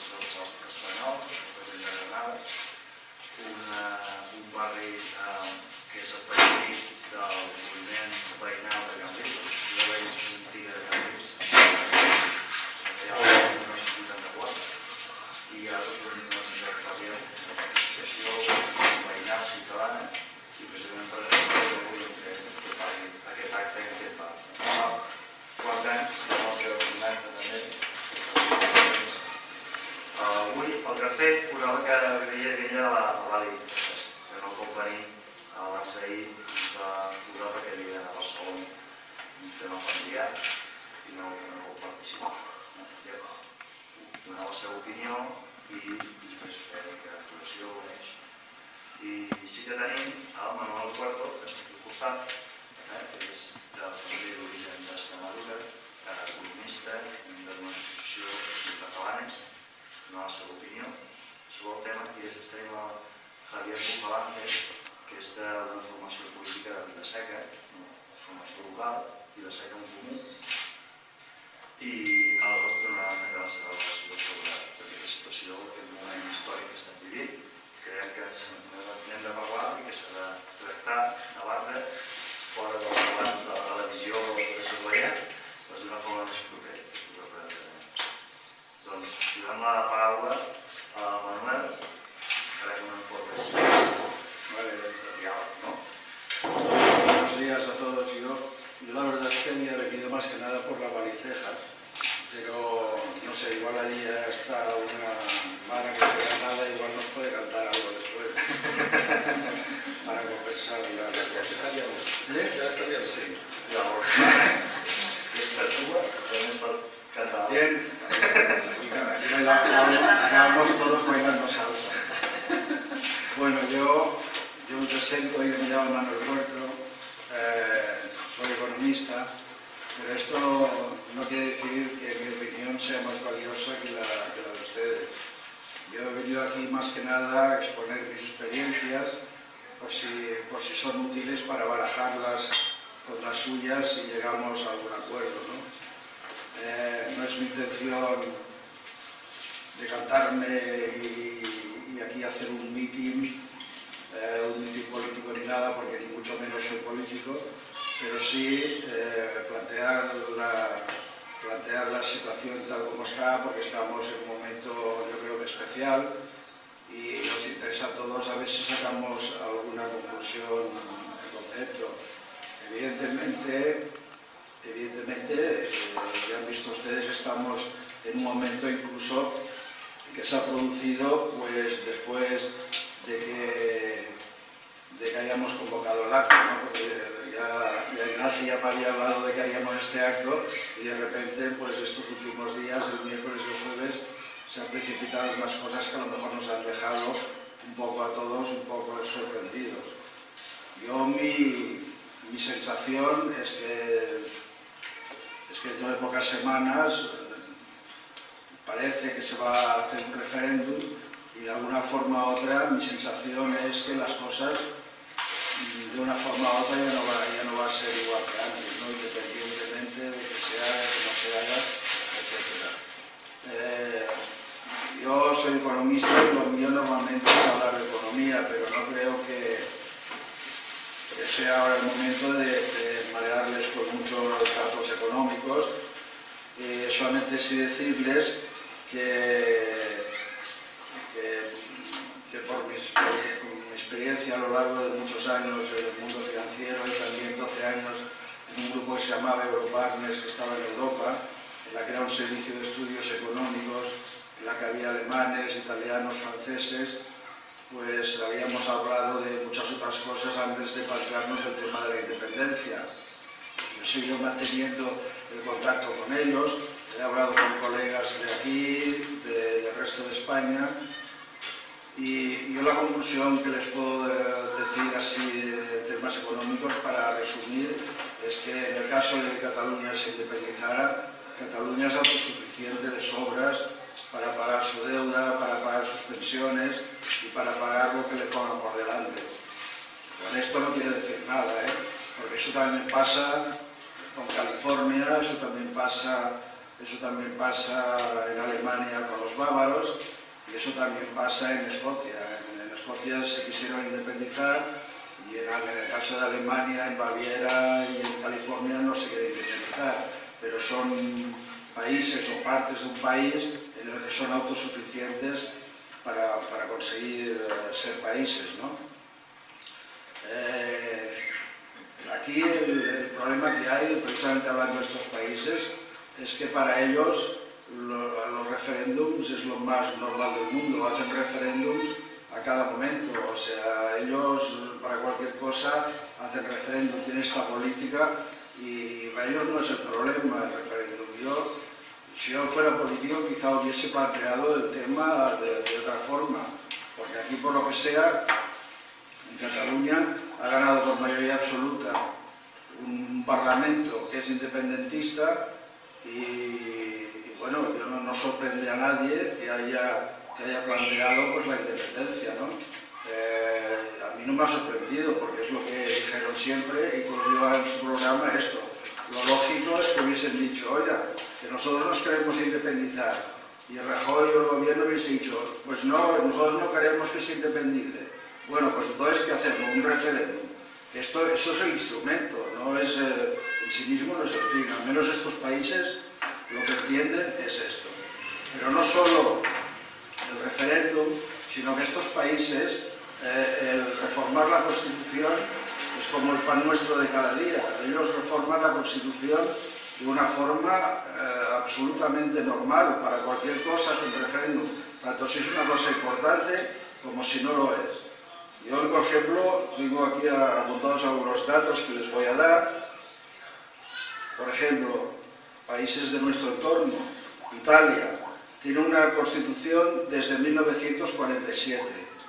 del Bosc Espanyol, de Granada, un barri que és el període del moviment veïnal de Cambrils, de la veïna antiga de Cambrils, que hi ha el 1984, i hi ha tot un intercanviant d'associació veïnal ciutadana, i precisament per això volíem fer aquest acte que hem fet fa 4 anys, el que ho comenta també. Avui el que hem fet posava que venia a l'Ali, que no pot venir abans d'ahir, ens va excusar perquè havia d'anar a Barcelona, un tema familiar, i no pot participar. Donar la seva opinió i després fer aquesta actuació amb ells. I sí que tenim el Manuel Cuerdo, que està aquí al costat, que és de la família d'origen d'Extremadura, economista, membre d'una associació de catalanes, donar la seva opinió sobre el tema, i després tenim el Javier Bujalance, que és d'una formació política de Vilaseca, formació local, Vilaseca en Comú, i aleshores donaran també la seva relació sobre aquesta situació, aquest moment històric que estem vivint. Creiem que n'hem de parlar i que s'ha de tractar, debatre, fora dels debats de la televisió o de surveillat, doncs d'una forma més propera. Doncs, donant la paraula a Manuel, farem una informació de diàleg, ¿no? Buenos días a todos. Yo la verdad es que había venido más que nada por la Valicejas, pero no sé, igual allí está una mara que se Granada, igual nos puede cantar algo después para compensar la cosa. ¿Ya estaría? Sí. Esta tuba también para cantar. Bien, aquí acabamos todos bailando salsa. Bueno, yo me presento, yo me llamo Manuel Cuerdo, soy economista, pero esto no quiere decir que mi opinión sea más valiosa que la de ustedes. Yo he venido aquí más que nada a exponer mis experiencias, por si son útiles para barajarlas con las suyas si llegamos a algún acuerdo, ¿no? No es mi intención decantarme y aquí hacer un mitin político ni nada, porque ni mucho menos soy político, pero sí plantear la situación tal como está, porque estamos en un momento, yo creo que especial, y nos interesa a todos a ver si sacamos alguna conclusión en concepto. Evidentemente, ya han visto ustedes, estamos en un momento incluso que se ha producido pues después de que hayamos convocado el acto, ¿no? Porque ya Ignacio ya me había hablado de que haríamos este acto y de repente pues estos últimos días, el miércoles y el jueves, se han precipitado unas cosas que a lo mejor nos han dejado un poco a todos un poco sorprendidos. Yo mi sensación es que dentro de pocas semanas parece que se va a hacer un referéndum y de alguna forma u otra mi sensación es que las cosas de una forma u otra ya no va a ser igual que antes, ¿no? Independientemente de que se haga, que no se haga, etc. Yo soy economista y lo mío normalmente es hablar de economía, pero no creo que sea ahora el momento de marearles con muchos datos económicos. Solamente sí decirles que por mi experiencia a lo largo de muchos años en el mundo financiero y también 12 años en un grupo que se llamaba Europartners, que estaba en Europa, en la que era un servicio de estudios económicos, en la que había alemanes, italianos, franceses, pues habíamos hablado de muchas otras cosas antes de plantearnos el tema de la independencia. Yo he seguido manteniendo el contacto con ellos, he hablado con colegas de aquí, del resto de España, y yo la conclusión que les puedo decir así en temas económicos, para resumir, es que en el caso de que Cataluña se independizara, Cataluña es autosuficiente de sobras para pagar su deuda, para pagar sus pensiones y para pagar lo que le pongan por delante. Con esto no quiere decir nada, porque eso también pasa con California, eso también pasa en Alemania con los bancos. ávaros, y eso también pasa en Escocia. En Escocia se quisieron independizar y en el caso de Alemania, en Baviera y en California no se quiere independizar, pero son países o partes de un país en el que son autosuficientes para conseguir ser países, ¿no? Aquí el problema que hay, precisamente hablando de estos países, es que para ellos los referéndums es lo más normal del mundo. Hacen referéndums a cada momento, o sea, ellos para cualquier cosa hacen referéndum, tienen esta política y para ellos no es el problema el referéndum. Si yo fuera político quizá hubiese planteado el tema de otra forma, porque aquí por lo que sea, en Cataluña ha ganado por mayoría absoluta un parlamento que es independentista y bueno, no sorprende a nadie que haya planteado pues, la independencia, ¿no? A mí no me ha sorprendido porque es lo que dijeron siempre y pues yo en su programa esto. Lo lógico es que hubiesen dicho, oiga, que nosotros nos queremos independizar y Rajoy o el gobierno hubiese dicho, pues no, nosotros no queremos que se independice. Bueno, pues entonces, ¿qué hacemos? Un referéndum. Eso es el instrumento, no es en sí mismo no es el fin. Al menos estos países lo que entienden es esto. Pero no solo el referéndum, sino que estos países, el reformar la Constitución es como el pan nuestro de cada día. Ellos reforman la Constitución de una forma absolutamente normal. Para cualquier cosa hacen referéndum, tanto si es una cosa importante como si no lo es. Yo, por ejemplo, tengo aquí apuntados algunos datos que les voy a dar. Por ejemplo, países de nuestro entorno. Italia tiene una Constitución desde 1947.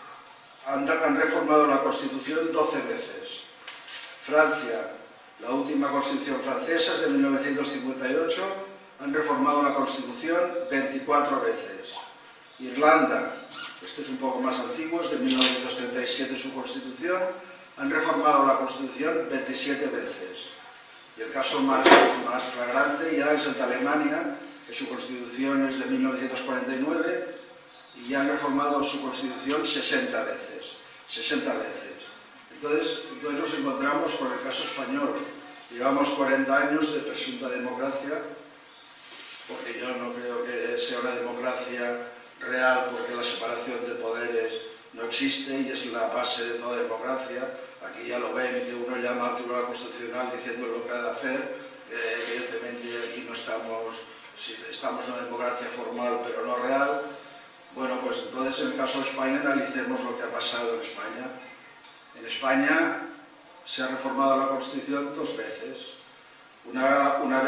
Han reformado la Constitución 12 veces. Francia, la última Constitución francesa es de 1958, han reformado la Constitución 24 veces. Irlanda, este es un poco más antiguo, es de 1937 su Constitución, han reformado la Constitución 27 veces. Y el caso más flagrante ya es el de Alemania, que su Constitución es de 1949 y ya han reformado su Constitución 60 veces. 60 veces. Entonces nos encontramos con el caso español. Llevamos 40 años de presunta democracia, porque yo no creo que sea una democracia real, porque la separación de poderes no existe y es la base de toda democracia. Aquí ya lo ven, que uno llama al Tribunal Constitucional diciendo lo que ha de hacer. Evidentemente aquí no estamos, estamos en una democracia formal pero no real. Bueno, pues entonces en el caso de España analicemos lo que ha pasado en España. En España se ha reformado la Constitución 2 veces. Una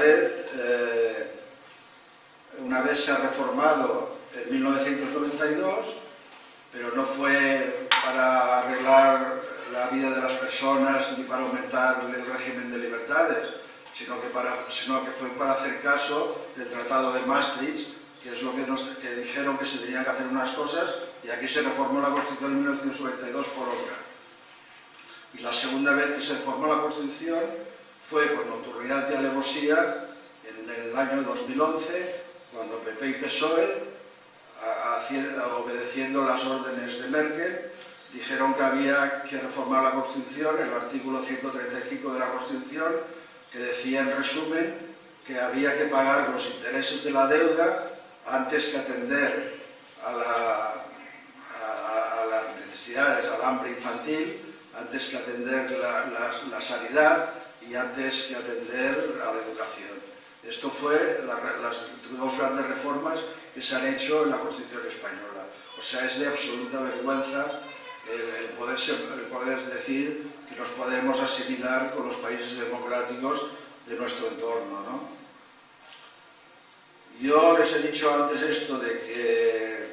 vez se ha reformado en 1992, pero no fue para arreglar la vida de las personas ni para aumentar el régimen de libertades, sino que fue para hacer caso del Tratado de Maastricht, que es lo que dijeron que se tenían que hacer unas cosas, y aquí se reformó la Constitución en 1992 por otra. Y la segunda vez que se reformó la Constitución fue con nocturnidad y alevosía en el año 2011, cuando PP y PSOE, obedeciendo las órdenes de Merkel, dijeron que había que reformar la Constitución, el artículo 135 de la Constitución, que decía en resumen que había que pagar los intereses de la deuda antes que atender a las necesidades, al hambre infantil, antes que atender la sanidad y antes que atender a la educación. Esto fue las dos grandes reformas que se han hecho en la Constitución española. O sea, es de absoluta vergüenza el poder decir que nos podemos asimilar con los países democráticos de nuestro entorno, ¿no? Yo les he dicho antes esto de que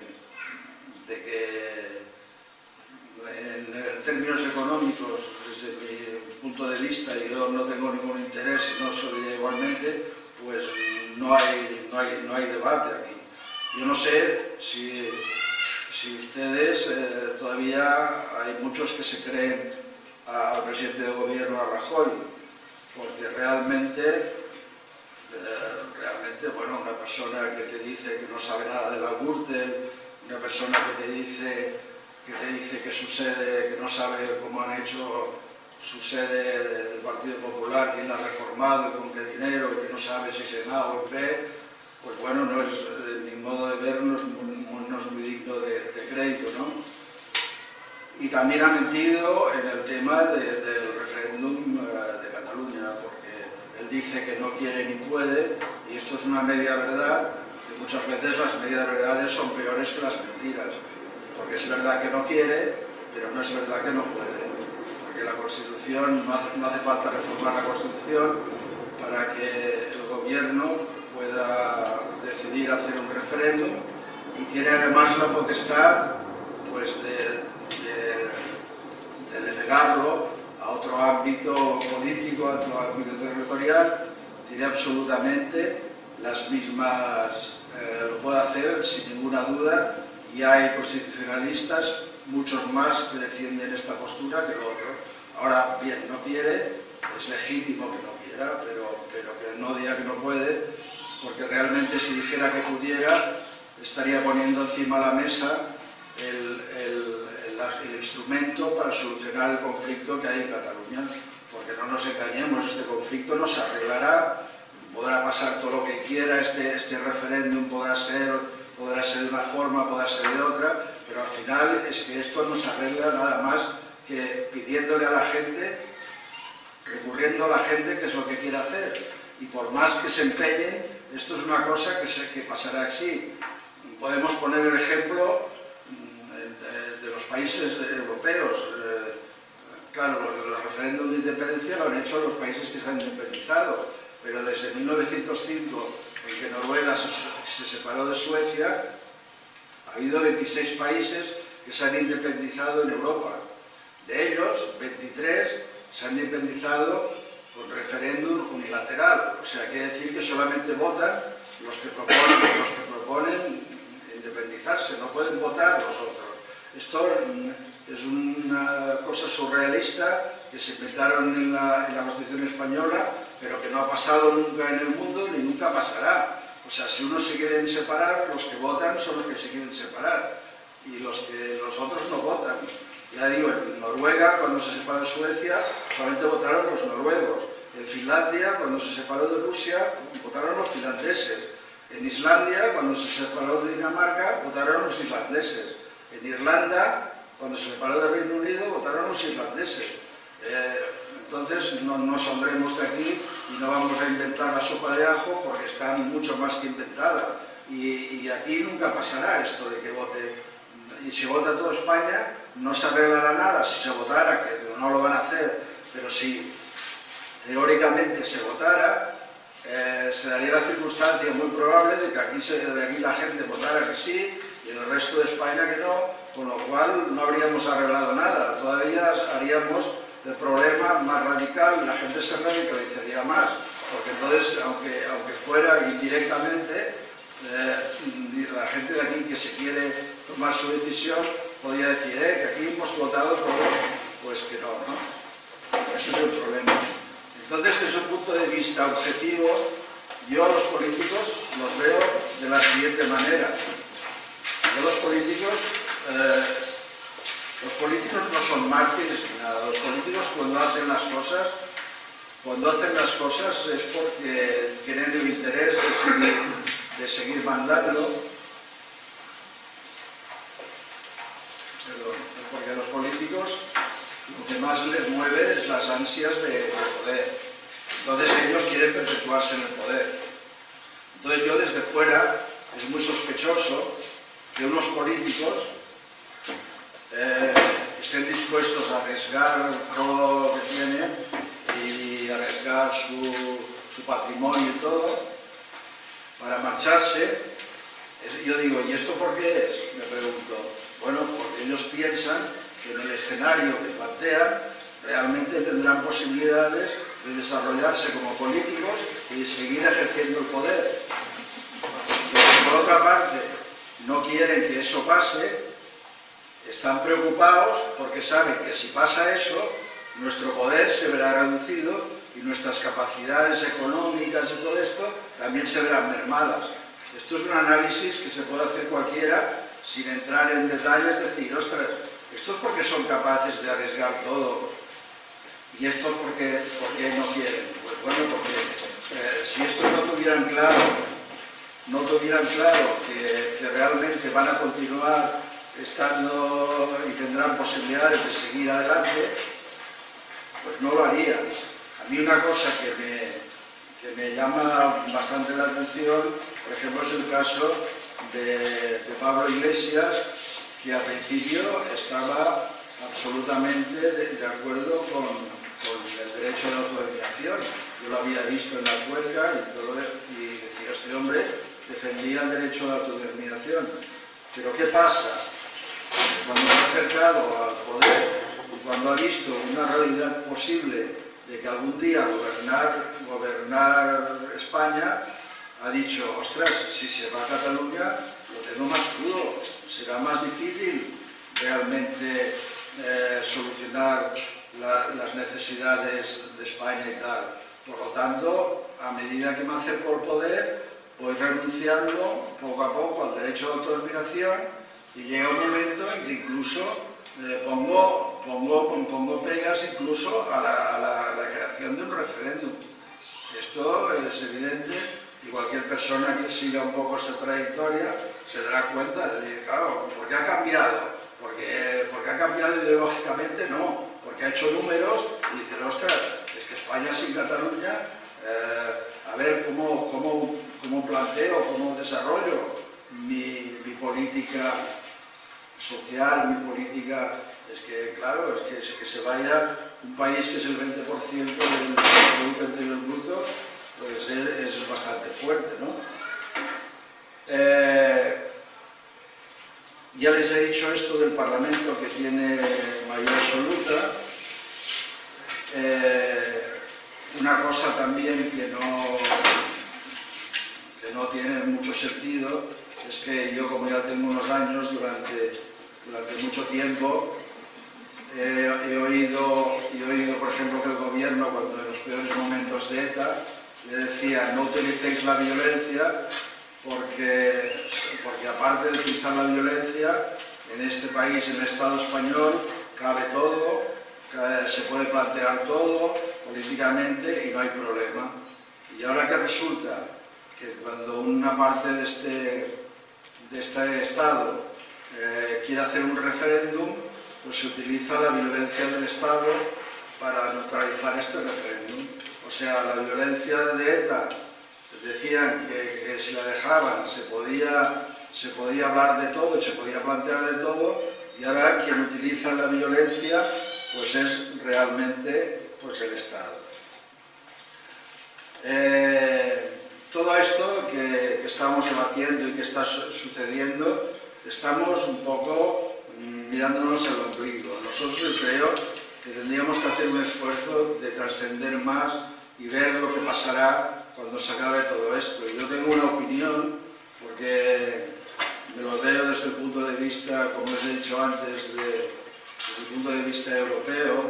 en términos económicos, desde mi punto de vista, y yo no tengo ningún interés y no soy igualmente, pues no hay debate aquí. Yo no sé si ustedes todavía hay muchos que se creen al presidente del gobierno, a Rajoy, porque realmente realmente, bueno, una persona que te dice que no sabe nada de la Gürtel, una persona que te dice que su sede, que no sabe cómo han hecho su sede del Partido Popular, quién la ha reformado y con qué dinero, y que no sabe si es en A o en B, pues bueno, no es, mi modo de ver no es muy digno de crédito, ¿no? Y también ha mentido en el tema del referéndum de Cataluña, porque él dice que no quiere ni puede, y esto es una media verdad, que muchas veces las medias verdades son peores que las mentiras, porque es verdad que no quiere, pero no es verdad que no puede, porque la Constitución, no hace falta reformar la Constitución para que el gobierno pueda decidir hacer un referéndum, y tiene además la potestad pues, de delegarlo a otro ámbito político, a otro ámbito territorial. Tiene absolutamente las mismas, lo puede hacer sin ninguna duda, y hay constitucionalistas, muchos más, que defienden esta postura que lo otro. Ahora bien, no quiere, es legítimo que no quiera, pero que no diga que no puede, porque realmente si dijera que pudiera, estaría poniendo encima de la mesa el instrumento para solucionar el conflicto que hay en Cataluña, porque no nos engañemos, este conflicto no se arreglará, podrá pasar todo lo que quiera, este referéndum podrá ser de una forma, podrá ser de otra, pero al final es que esto no se arregla nada más que pidiéndole a la gente, recurriendo a la gente qué es lo que quiere hacer, y por más que se empeñen, esto es una cosa que pasará así. Podemos poner el ejemplo de los países europeos. Claro, los referéndums de independencia lo han hecho los países que se han independizado, pero desde 1905, en que Noruega se separó de Suecia, ha habido 26 países que se han independizado en Europa. De ellos, 23 se han independizado con referéndum unilateral, o sea, quiere decir que solamente votan los que proponen independizarse, no pueden votar los otros. Esto es una cosa surrealista que se inventaron en la Constitución española, pero que no ha pasado nunca en el mundo ni nunca pasará. O sea, si unos se quieren separar, los que votan son los que se quieren separar, y los otros no votan. Ya digo, en Noruega, cuando se separó de Suecia, solamente votaron los noruegos. En Finlandia, cuando se separó de Rusia, votaron los finlandeses. En Islandia, cuando se separó de Dinamarca, votaron los islandeses. En Irlanda, cuando se separó del Reino Unido, votaron los irlandeses. Entonces, no nos saldremos de aquí y no vamos a inventar la sopa de ajo, porque está mucho más que inventada. Y aquí nunca pasará esto de que vote. Y si vota toda España, no se arreglará nada. Si se votara, que no lo van a hacer, pero si teóricamente se votara, se daría la circunstancia muy probable de que aquí la gente votara que sí y en el resto de España que no, con lo cual no habríamos arreglado nada, todavía haríamos el problema más radical, la gente se radicalizaría más, porque entonces, aunque fuera indirectamente, la gente de aquí que se quiere tomar su decisión podría decir que aquí hemos votado todos, pues que no, ¿no? Ese es el problema. Entonces, desde un punto de vista objetivo, yo a los políticos los veo de la siguiente manera. Yo los políticos no son mártires ni nada. Los políticos cuando hacen las cosas es porque tienen el interés de seguir mandando. Perdón, porque a los políticos lo que más les mueve es las ansias de poder. Entonces ellos quieren perpetuarse en el poder. Entonces yo desde fuera es muy sospechoso que unos políticos estén dispuestos a arriesgar todo lo que tienen y arriesgar su patrimonio y todo para marcharse. Yo digo, ¿y esto por qué es? Me pregunto. Bueno, porque ellos piensan que en el escenario que plantean realmente tendrán posibilidades de desarrollarse como políticos y de seguir ejerciendo el poder. Pero por otra parte, no quieren que eso pase, están preocupados porque saben que si pasa eso, nuestro poder se verá reducido y nuestras capacidades económicas y todo esto también se verán mermadas. Esto es un análisis que se puede hacer cualquiera sin entrar en detalles, decir, ostras, estos porque son capaces de arriesgar todo y estos porque no quieren. Pues bueno, porque si estos no tuvieran claro que realmente van a continuar estando y tendrán posibilidades de seguir adelante, pues no lo harían. A mí una cosa que me llama bastante la atención, por ejemplo, es el caso de Pablo Iglesias, que al principio estaba absolutamente de acuerdo con el derecho de autodeterminación. Yo lo había visto en la Cuenca y decía, este hombre defendía el derecho de autodeterminación. Pero ¿qué pasa? Cuando se ha acercado al poder y cuando ha visto una realidad posible de que algún día gobernar España, ha dicho, ostras, si se va a Cataluña lo tengo más crudo, será más difícil realmente solucionar las necesidades de España y tal. Por lo tanto, a medida que me acerco al poder, voy renunciando poco a poco al derecho de autodeterminación y llega un momento en que incluso pongo pegas incluso a la creación de un referéndum. Esto es evidente y cualquier persona que siga un poco esta trayectoria se dará cuenta de decir, claro, ¿por qué ha cambiado? Porque ha cambiado ideológicamente, no, porque ha hecho números y dice, ostras, es que España sin Cataluña, a ver cómo planteo, cómo desarrollo mi política social, mi política, es que claro, es que se vaya un país que es el 20% del Producto Interior Bruto, pues es bastante fuerte, ¿no? Ya les he dicho esto del Parlamento que tiene mayoría absoluta. Una cosa también que no tiene mucho sentido es que yo, como ya tengo unos años, durante mucho tiempo he oído, por ejemplo, que el gobierno, cuando en los peores momentos de ETA, le decía, no utilicéis la violencia porque aparte de utilizar la violencia, en este país, en el Estado español, cabe todo, se puede plantear todo políticamente y no hay problema. Y ahora que resulta que cuando una parte de este Estado quiere hacer un referéndum, pues se utiliza la violencia del Estado para neutralizar este referéndum. O sea, la violencia de ETA, decían que si la dejaban se podía hablar de todo y se podía plantear de todo, y ahora quien utiliza la violencia pues es realmente pues el Estado. Todo esto que estamos debatiendo y que está sucediendo, estamos un poco mirándonos el ombligo. Nosotros yo creo que tendríamos que hacer un esfuerzo de trascender más y ver lo que pasará cuando se acabe todo esto. Yo tengo una opinión, porque me lo veo desde el punto de vista, como les he dicho antes, desde el punto de vista europeo.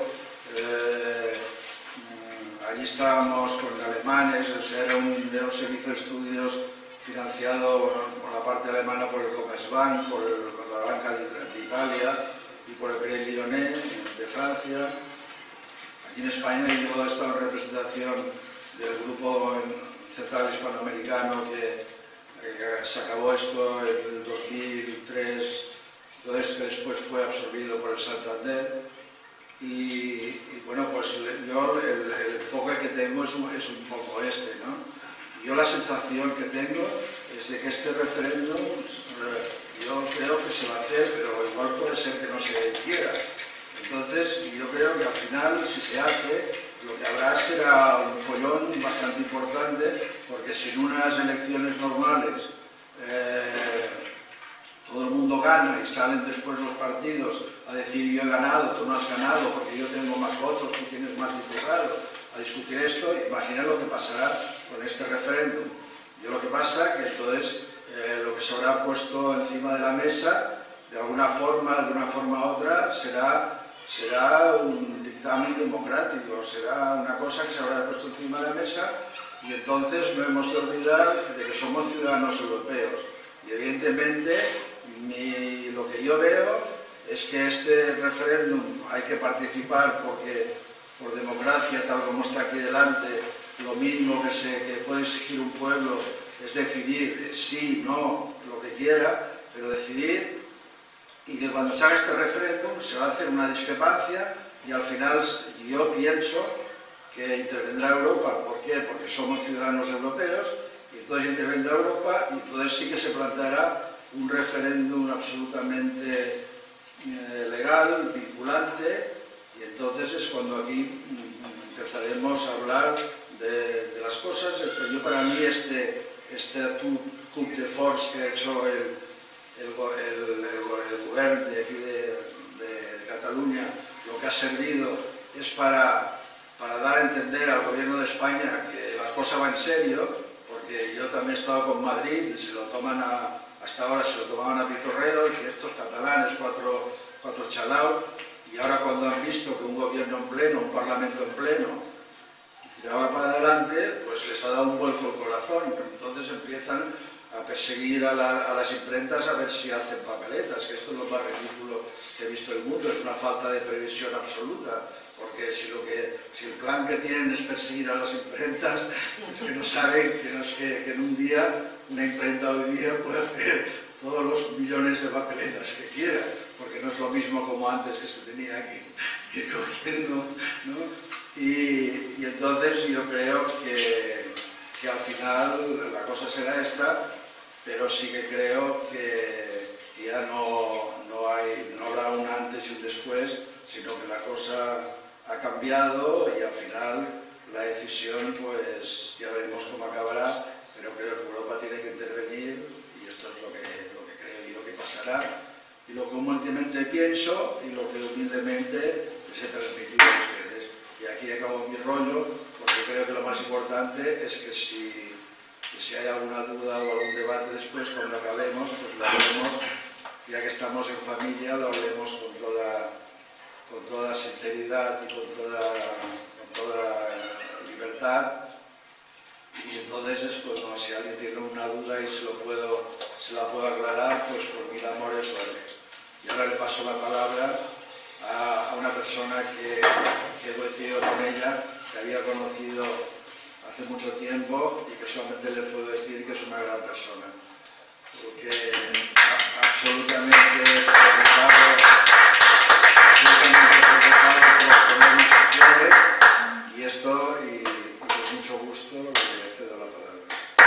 Allí estábamos con alemanes, o sea, era un servicio de estudios financiado por la parte alemana por el Commerzbank, por la Banca de Italia y por el Crédit Lyonnais de Francia. Aquí en España yo he estado en representación del Grupo Central Hispanoamericano que se acabó esto en el 2003, todo esto después fue absorbido por el Santander y bueno, pues yo el enfoque que tengo es un poco este, ¿no? Y yo la sensación que tengo es de que este referéndum yo creo que se va a hacer, pero igual puede ser que no se hiciera. Entonces yo creo que al final, si se hace, lo que habrá será un follón bastante importante, porque si en unas elecciones normales todo el mundo gana y salen después los partidos a decir yo he ganado, tú no has ganado porque yo tengo más votos, tú tienes más diputados, a discutir esto, imagina lo que pasará con este referéndum. Yo lo que pasa que entonces lo que se habrá puesto encima de la mesa, de alguna forma, de una forma u otra, será será un dictamen democrático, será una cosa que se habrá puesto encima de la mesa y entonces no hemos de olvidar de que somos ciudadanos europeos. Y evidentemente lo que yo veo es que este referéndum hay que participar porque por democracia, tal como está aquí delante, lo mínimo que puede exigir un pueblo es decidir sí, no, lo que quiera, pero decidir, y que cuando se haga este referéndum se va a hacer una discrepancia y al final yo pienso que intervendrá Europa. ¿Por qué? Porque somos ciudadanos europeos y entonces intervendrá Europa y entonces sí que se planteará un referéndum absolutamente legal, vinculante, y entonces es cuando aquí empezaremos a hablar de las cosas. Yo para mí este coup de force que ha hecho el gobierno de aquí de Cataluña, lo que ha servido es para dar a entender al gobierno de España que las cosas van en serio, porque yo también he estado con Madrid y hasta ahora se lo tomaban a pitorreo, y estos catalanes, cuatro chalaos, y ahora cuando han visto que un gobierno en pleno, un parlamento en pleno, tiraba para adelante, pues les ha dado un vuelco el corazón. Entonces empiezan a perseguir a las imprentas a ver si hacen papeletas, que esto es lo más ridículo que he visto en el mundo, es una falta de previsión absoluta, porque si el plan que tienen es perseguir a las imprentas, es que no saben que en un día, una imprenta hoy día puede hacer todos los millones de papeletas que quiera, porque no es lo mismo como antes que se tenía que ir cogiendo, ¿no? Y entonces yo creo que al final la cosa será esta, pero sí que creo que ya no habrá un antes y un después, sino que la cosa ha cambiado y al final la decisión, pues ya veremos cómo acabará, pero creo que Europa tiene que intervenir y esto es lo que creo yo que pasará y lo que humildemente pienso y lo que humildemente les he transmitido a ustedes. Y aquí acabo mi rollo, porque creo que lo más importante es que si hay alguna duda o algún debate después, cuando acabemos, pues lo hablemos, ya que estamos en familia, lo hablemos con toda sinceridad y con toda libertad. Y entonces es cuando si alguien tiene una duda y se la puedo aclarar, pues por mil amores lo haré. Y ahora le paso la palabra a una persona que he coincidido con ella, que había conocido hace mucho tiempo y que solamente le puedo decir que es una gran persona, porque absolutamente preocupado por los problemas sociales y esto, y con mucho gusto le cedo la palabra.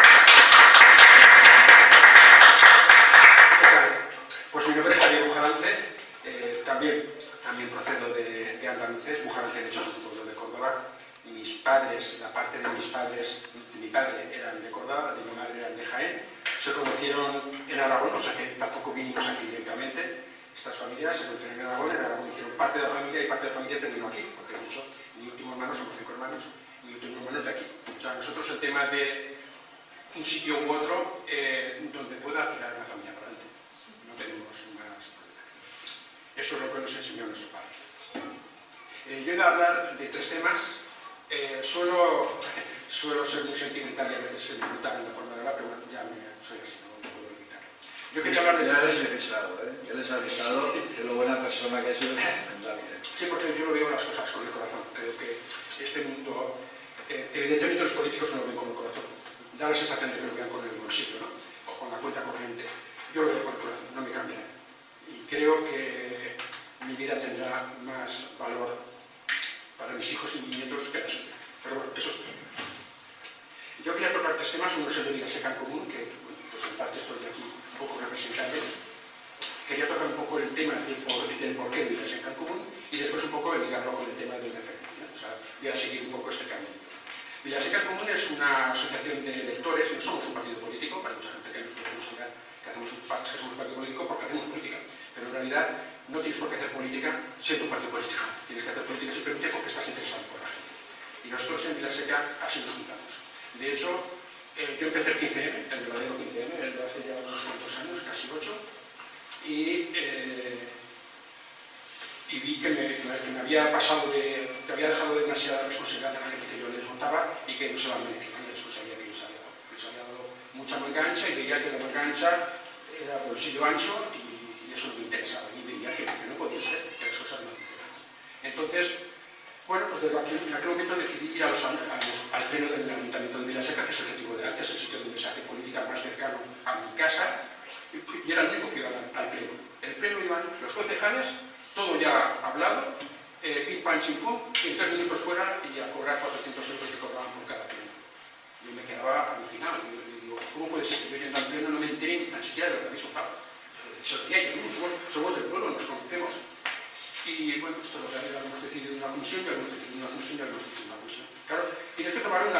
Pues mi nombre es Javier Bujalance, también procedo de Andalucés. Bujalance, de hecho, es un pueblo de Córdoba. Mis padres, la parte de mis padres, de mi padre eran de Córdoba, de mi madre eran de Jaén. Se conocieron en Aragón, o sea que tampoco vinimos aquí directamente. Estas familias se conocieron en Aragón hicieron parte de la familia y parte de la familia terminó aquí, porque de hecho mi último hermano, somos 5 hermanos, mi último hermano es de aquí. O sea, nosotros el tema de un sitio u otro donde pueda tirar la familia para adelante. No tenemos más problema. Eso es lo que nos enseñó nuestro padre. Yo iba a hablar de 3 temas. Suelo ser muy sentimental y a veces brutal en la forma de hablar, pero bueno, ya soy así, no me puedo evitar. Yo quería hablar de... Ya les he avisado, ¿eh? Ya les he avisado de lo buena persona que es y lo recomendable. Sí, porque yo no veo las cosas con el corazón. Creo que este mundo, evidentemente los políticos no lo ven con el corazón. Da la sensación de que lo vean con el bolsillo, ¿no? O con la cuenta corriente. Yo lo veo con el corazón, no me cambia. Y creo que mi vida tendrá más valor para mis hijos y mis nietos que la suya. Pero bueno, eso es todo. Yo quería tocar 3 temas. Uno es el de Vilaseca en Común, que pues en parte estoy aquí un poco representando. Quería tocar un poco el tema del por qué Vilaseca en Común y después un poco ligarlo con el tema del referéndum, ¿no? O sea, voy a seguir un poco este camino. Vilaseca en Común es una asociación de electores, no somos un partido político, para mucha gente que nos podemos mirar que somos un partido político porque hacemos política, pero en realidad no tienes por qué hacer política siendo un partido político, tienes que hacer política simplemente porque estás interesado por la gente. Y nosotros en Vilaseca así nos juntamos. De hecho, yo empecé el 15M, el verdadero 15M, el de hace ya unos cuantos años, casi 8, y vi que me había pasado que había dejado demasiada responsabilidad a la gente que yo les montaba y que no se la merecían la responsabilidad que yo les había dado mucha manga ancha y veía que la manga ancha era bolsillo ancho y eso no me interesaba y veía que no podía ser, que las cosas no funcionaban. Entonces, bueno, pues en aquel momento decidí ir al pleno del Ayuntamiento de Vilaseca, que es el que digo delante, es el sitio donde se hace política más cercano a mi casa, y era el único que iba al pleno. El pleno iban los concejales, todo ya hablado, pim pam chim pum, y en 3 minutos fuera y a cobrar 400 euros que cobraban por cada pleno. Yo me quedaba alucinado, yo digo, ¿cómo puede ser que yo yendo al pleno no me enteré ni tan siquiera de lo que habéis votado? Se lo decía yo, somos del pueblo, nos conocemos. Y bueno, esto es lo que habíamos decidido en una comisión, ya habíamos decidido en una comisión, ya habíamos decidido en una comisión. Claro, tienes que tomar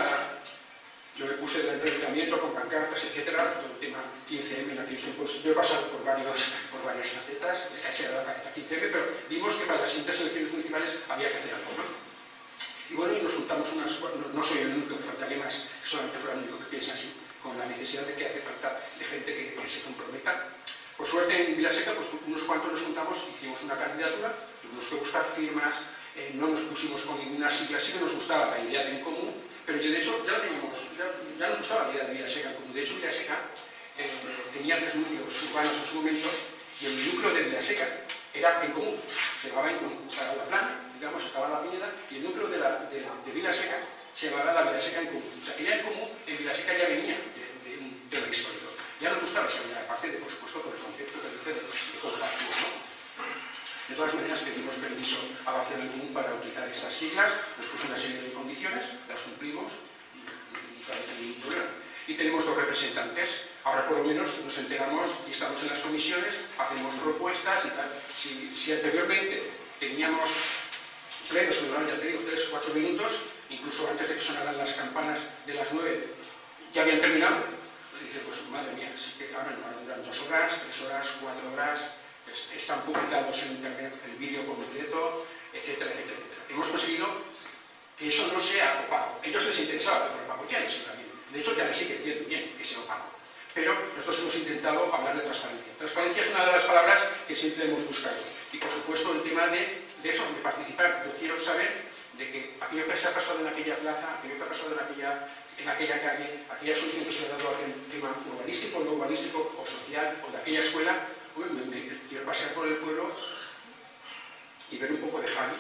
yo me puse delante del ayuntamiento con pancartas, etcétera, todo el tema 15M en aquellos tiempos. Yo he pasado por varias facetas, esa era la faceta 15M, pero vimos que para las siguientes elecciones municipales había que hacer algo, ¿no? Y bueno, y nos juntamos no soy el único, que faltaría más, que solamente fuera el único que piensa así, con la necesidad de que hace falta de gente que se comprometa. Por suerte en Vilaseca, pues unos cuantos nos juntamos, hicimos una candidatura, tuvimos que buscar firmas, no nos pusimos con ninguna sigla, sí que nos gustaba la idea de en común, pero yo de hecho ya nos gustaba la idea de Vilaseca en común. De hecho, Vilaseca tenía 3 núcleos urbanos en su momento, y el núcleo de Vilaseca era en común, se llamaba en común, estaba la plana, digamos, estaba la Pineda, y el núcleo de Vilaseca se llamaba la Vilaseca en común. O sea que ya en común, en Vilaseca ya venía de la historia. Ya nos gustaba esa idea, aparte de, por supuesto, por el concepto que dice de compartir, ¿no? De todas maneras, pedimos permiso a Barcelona en Común para utilizar esas siglas, nos puso una serie de condiciones, las cumplimos y parece ningún problema. Y tenemos 2 representantes, ahora por lo menos nos enteramos y estamos en las comisiones, hacemos propuestas y tal. Si anteriormente teníamos plenos que duraban, ya te digo, 3 o 4 minutos, incluso antes de que sonaran las campanas de las 9, ya habían terminado. Dice, pues madre mía, sí que ahora duran 2 horas, 3 horas, 4 horas, están publicados en internet el vídeo completo, etcétera, etcétera, etcétera. Hemos conseguido que eso no sea opaco. A ellos les interesaba que fuera opaco, ya les iba bien. De hecho, ya les sigue viendo bien que sea opaco. Pero nosotros hemos intentado hablar de transparencia. Transparencia es una de las palabras que siempre hemos buscado. Y por supuesto, el tema de eso, de participar. Yo quiero saber de que aquello que se ha pasado en aquella plaza, aquello que ha pasado en aquella calle, aquella solución que se ha dado a aquel tema urbanístico, no urbanístico, o social, o de aquella escuela, pues me quiero pasear por el pueblo y ver un poco de Javi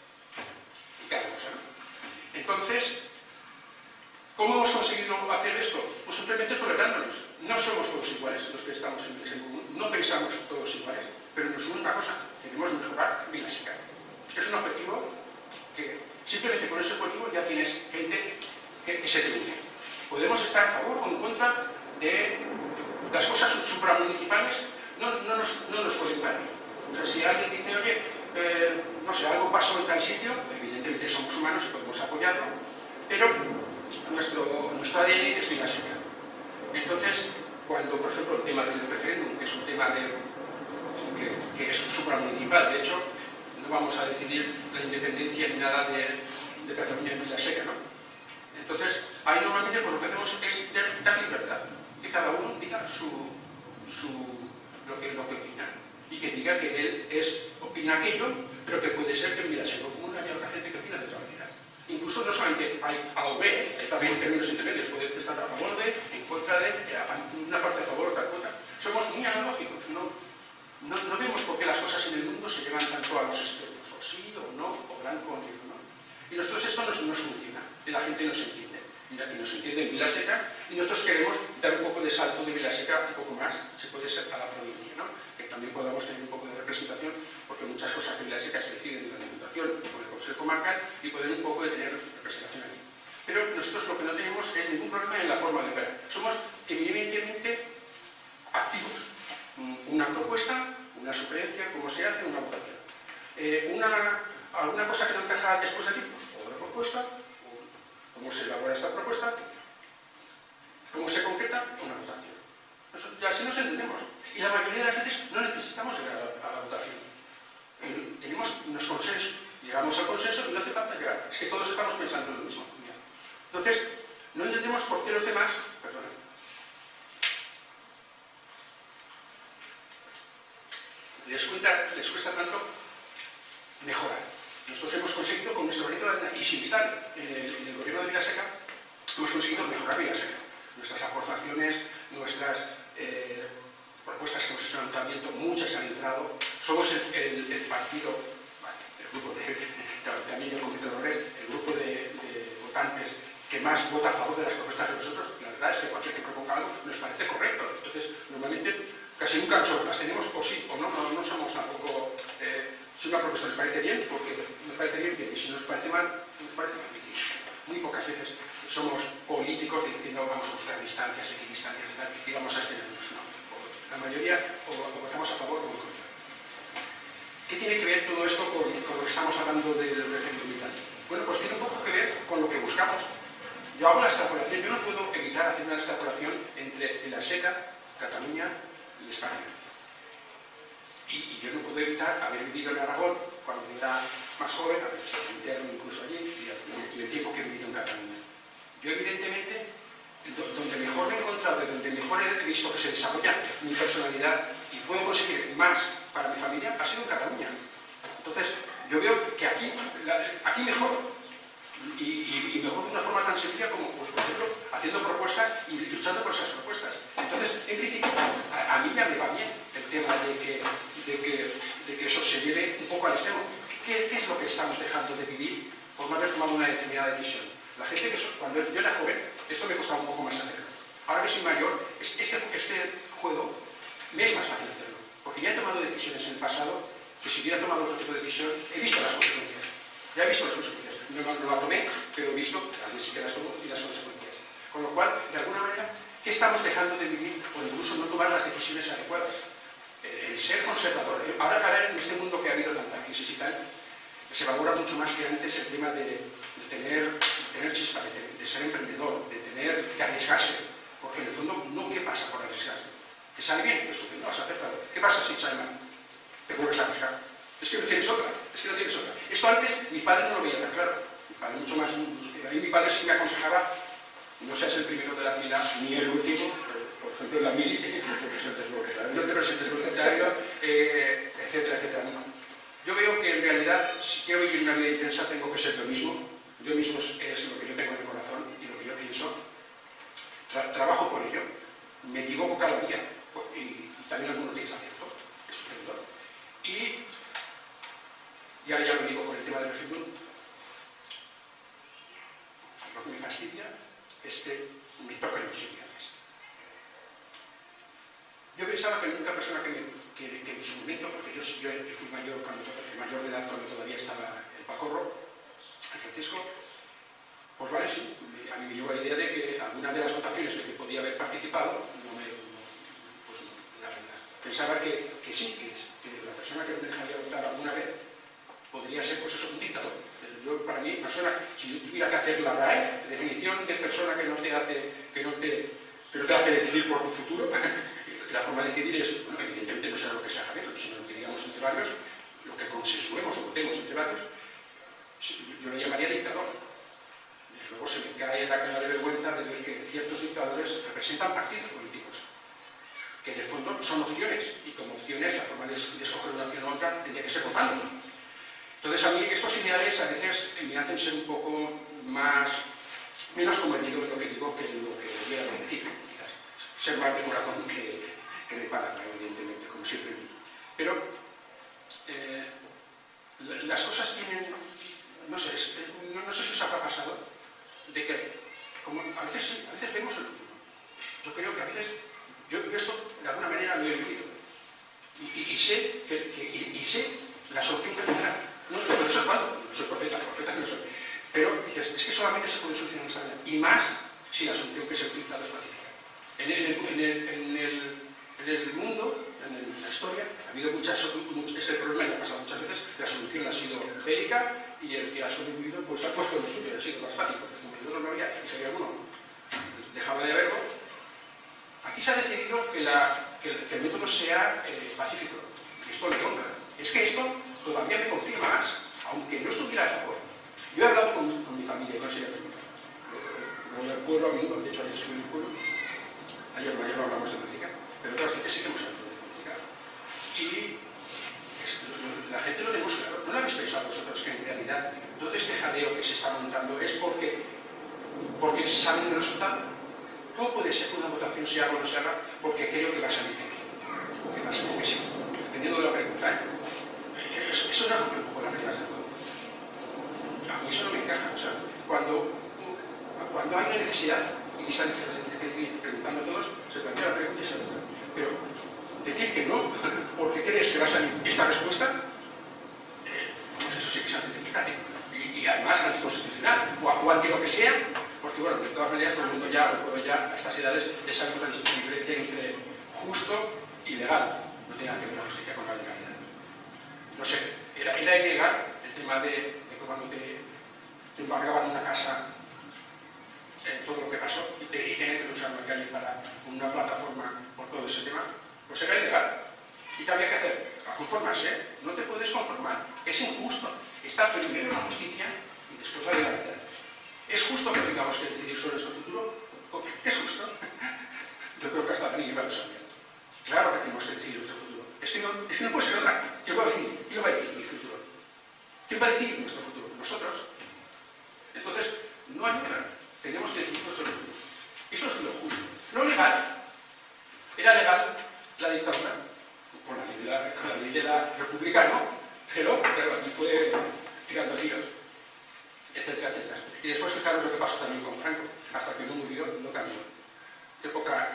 y cada cosa, ¿no? Entonces, ¿cómo hemos conseguido hacer esto? Pues simplemente tolerándonos. No somos todos iguales los que estamos en común, no pensamos todos iguales, pero nos une una cosa, queremos mejorar Vilaseca. Es un objetivo que simplemente con ese objetivo ya tienes gente que se te une. Podemos estar a favor o en contra de las cosas supramunicipales, no nos suelen parar. O sea, si alguien dice, oye, no sé, algo pasó en tal sitio, evidentemente somos humanos y podemos apoyarlo, pero nuestro ADN es Vilaseca. Entonces, cuando, por ejemplo, el tema del referéndum, que es un tema que es supramunicipal, de hecho, no vamos a decidir la independencia ni nada de Cataluña en Vilaseca, ¿no? Entonces, ahí normalmente pues, lo que hacemos es dar libertad, que cada uno diga lo que opina, y que diga que él opina aquello, pero que puede ser que en Vilaseca común haya otra gente que opina de otra manera. Incluso no solamente hay A o B, también en términos intermedios, puede estar a favor de, en contra de, una parte a favor, otra contra. Somos muy analógicos, no vemos por qué las cosas en el mundo se llevan tanto a los extremos, o sí, o no, o blanco o negro, ¿no? Y nosotros esto nos funciona, y la gente nos entiende. Mira, que nos entiende en Vilaseca, y nosotros queremos dar un poco de salto de Vilaseca, un poco más, se puede ser a la provincia, ¿no? Que también podamos tener un poco de representación, porque muchas cosas de Vilaseca se deciden en la Diputación, con el Consejo Comarcal, y pueden un poco de tener representación allí. Pero nosotros lo que no tenemos es ningún problema en la forma de operar. Somos evidentemente activos. Una propuesta, una sugerencia, cómo se hace, una votación. ¿Alguna cosa que no encaja después de aquí? Pues otra propuesta, cómo se elabora esta propuesta, cómo se concreta, una votación. Así nos entendemos. Y la mayoría de las veces no necesitamos llegar a la votación. Tenemos unos consensos, llegamos al consenso y no hace falta llegar. Es que todos estamos pensando en lo mismo. Entonces, no entendemos por qué los demás, perdón, les cuesta tanto mejorar. Nosotros hemos conseguido con nuestro granito de arena, y sin estar en el gobierno de Vilaseca, hemos conseguido mejorar Vilaseca. Nuestras aportaciones, nuestras propuestas que hemos hecho en el ayuntamiento, muchas han entrado. Somos el partido, el grupo de, también yo cometo errores, el grupo de votantes que más vota a favor de las propuestas de nosotros. La verdad es que cualquier que proponga algo nos parece correcto. Entonces, normalmente, casi nunca nosotros las tenemos, o sí, o no, no somos tampoco... si una propuesta nos parece bien, porque nos parece bien, y si nos parece mal, nos parece mal. Muy pocas veces somos políticos diciendo vamos a buscar distancias, equidistancias y vamos a extendernos. No. La mayoría o votamos a favor o en contra. ¿Qué tiene que ver todo esto con lo que estamos hablando del referéndum y tal? Bueno, pues tiene un poco que ver con lo que buscamos. Yo hago la extrapolación, yo no puedo evitar hacer una extrapolación entre Vilaseca, Cataluña y España. Y yo no puedo evitar haber vivido en Aragón cuando era más joven, haber sido interno incluso allí, y el tiempo que he vivido en Cataluña. Yo evidentemente, donde mejor me he encontrado, donde mejor he visto que se desarrolla mi personalidad y puedo conseguir más para mi familia, ha sido en Cataluña. Entonces, yo veo que aquí mejor. Y mejor de una forma tan sencilla como, pues, por ejemplo, haciendo propuestas y luchando por esas propuestas. Entonces, en principio, a mí ya me va bien el tema de que eso se lleve un poco al extremo. ¿Qué es lo que estamos dejando de vivir por no haber tomado una determinada decisión? La gente que cuando yo era joven, esto me costaba un poco más hacerlo. Ahora que soy mayor, este juego me es más fácil hacerlo. Porque ya he tomado decisiones en el pasado que si hubiera tomado otro tipo de decisión, he visto las consecuencias. Ya he visto las consecuencias. No la tomé, pero he visto, también sí que las tomo, y las consecuencias. Con lo cual, de alguna manera, ¿qué estamos dejando de vivir? O incluso no tomar las decisiones adecuadas. El ser conservador. Ahora en este mundo que ha habido tanta crisis y tal, se valora mucho más que antes el tema de tener chispa, de ser emprendedor, de arriesgarse. Porque en el fondo, no ¿qué pasa por arriesgarse? ¿Te sale bien? Pues estupendo, vas a aceptarlo. ¿Qué pasa si sale mal? Te vuelves a arriesgar. Es que no tienes otra, Esto antes mi padre no lo veía tan claro. Mi padre mucho más... A mí mi padre sí me aconsejaba, no seas el primero de la fila, ni el último, por ejemplo en la mili, no te presentes voluntario, etcétera, etcétera. Yo veo que en realidad, si quiero vivir una vida intensa, tengo que ser yo mismo. Yo mismo es lo que yo tengo en el corazón y lo que yo pienso. Trabajo por ello. Me equivoco cada día. Y también algunos días acierto. Estupendo. Y ahora ya lo digo con el tema del referéndum. Lo que me fastidia es que me toquen los ideales. Yo pensaba que la única persona que en su momento, porque yo fui mayor de edad cuando todavía estaba el Pacorro, el Francisco, pues vale, sí, a mí me llegó la idea de que alguna de las votaciones en que podía haber participado, pues la verdad, pensaba que sí, que la persona que me dejaría votar alguna vez podría ser, pues eso, un dictador. Yo, para mí, si yo tuviera que hacer la RAE, la definición de persona que no te hace decidir por tu futuro, la forma de decidir es, bueno, evidentemente no será lo que sea Javier, sino lo que digamos entre varios, lo que consensuemos o votemos entre varios, yo lo llamaría dictador. Desde luego se me cae la cara de vergüenza de ver que ciertos dictadores representan partidos políticos, que en el fondo son opciones, y como opciones la forma de escoger una opción u otra tendría que ser votando. Entonces a mí estos ideales a veces me hacen ser un poco menos convertido en lo que digo que en lo que debiera decir, quizás. Ser más de corazón que de palabra, evidentemente, como siempre digo. Pero las cosas tienen, no sé si os habrá pasado, de que como a veces vemos el futuro. Yo creo que a veces, yo esto de alguna manera lo he vivido. Y sé la solución que tendrá. No, pero eso es malo, no soy profeta no soy. Pero dices, es que solamente se puede solucionar esta manera. Y más si la solución que se ha utilizado es pacífica. En el mundo, en la historia, ha habido este problema y ha pasado muchas veces, la solución ha sido bélica y el que ha sobrevivido pues ha puesto lo suyo, ha sido más fácil, porque como el otro no había, y si había alguno, dejaba de haberlo. Aquí se ha decidido que el método sea pacífico. Esto le honra. Es que esto todavía me confirma más, aunque no estuviera a favor. Yo he hablado con mi familia, no sé ya preguntar. Voy al pueblo a menudo, de hecho ayer estuve en el pueblo. Ayer no hablamos de política, pero otras veces sí que hemos hablado de política. Y la gente lo tenemos claro. ¿No lo habéis pensado vosotros que en realidad jaleo que se está montando es porque saben el resultado. ¿Cómo puede ser que una votación se haga o no se haga? Porque creo que va a salir bien. Porque va a salir que sí. Dependiendo de lo que trae. Eso no rompe un poco las reglas del juego. A mí eso no me encaja. O sea, cuando hay una necesidad, y esa necesidad se tiene que decir preguntando a todos, se plantea la pregunta y se pregunta. Pero decir que no, porque crees que va a salir esta respuesta, pues eso sí que es antidemocrático. Y además anticonstitucional, o anti lo que sea, porque bueno, de todas maneras todo el mundo ya, a estas edades, ya sabemos la diferencia entre justo y legal. No tiene nada que ver la justicia con la legalidad. No sé, era ilegal el tema de que cuando te embargaban una casa, todo lo que pasó, y tener que luchar en la calle para una plataforma por todo ese tema, pues era ilegal. ¿Y qué había que hacer? A conformarse. No te puedes conformar. Es injusto. Está primero la justicia y después la legalidad. ¿Es justo que tengamos que decidir sobre nuestro futuro? ¿Qué es justo? Yo creo que hasta Dani Iba lo sabía. Claro que tenemos que decidir nuestro futuro. Es que no puede ser otra. ¿Quién va a decidir? ¿Quién va a decidir mi futuro? ¿Quién va a decidir nuestro futuro? Nosotros. Entonces, no hay otra. Tenemos que decidir nuestro futuro. Eso es lo justo. Lo legal. Era legal la dictadura. Con la ley de la república, ¿no? Pero, claro, aquí fue tirando tiros, etcétera, etcétera. Y después fijaros lo que pasó también con Franco. Hasta que no murió, no cambió. Qué poca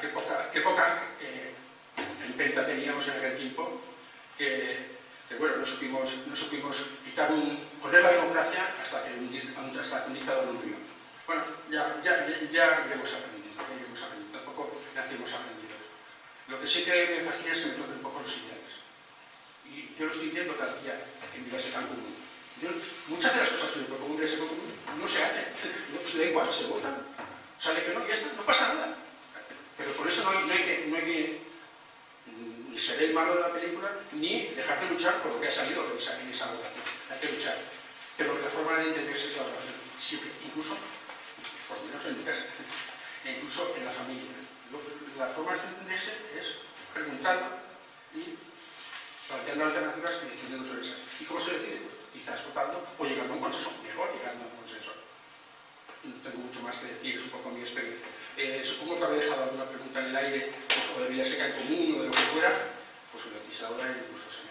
empenta teníamos en aquel tiempo que bueno, no supimos poner la democracia hasta que un dictador no murió. Bueno, ya iremos aprendiendo. Tampoco nacimos aprendidos. Lo que sí que me fascina es que me toquen un poco los ideales. Y yo lo estoy viendo cada día en Viva Secán Común. Muchas de las cosas que me propongo en Viva Secán Común no se hacen. Lenguas se votan. Sale que no, y ya está, no pasa nada. Pero por eso no hay que ni ser el malo de la película, ni dejar de luchar por lo que ha salido en esa votación. Hay que luchar. Pero la forma de entenderse es la votación. Siempre, incluso, por lo menos en mi casa, incluso en la familia. La forma de entenderse es preguntando y planteando alternativas y decidiendo sobre esas. ¿Y cómo se decide? Pues quizás votando o llegando a un consenso. Mejor llegando a un consenso. No tengo mucho más que decir, es un poco mi experiencia. Supongo que habré dejado alguna pregunta en el aire, pues, o de Viva Secán Común o de lo que fuera, pues lo decís ahora y gustosamente.